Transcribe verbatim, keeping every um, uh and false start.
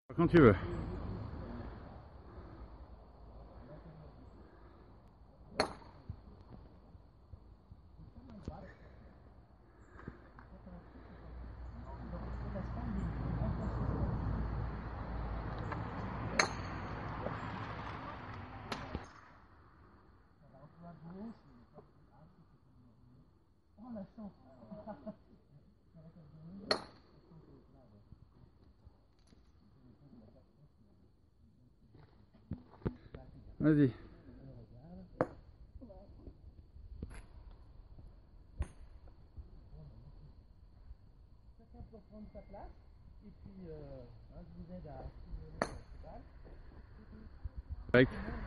Quand tu veux. Vas-y. Chacun peut prendre sa place et puis euh, hein, je vous aide à stimuler le cheval. Perfect.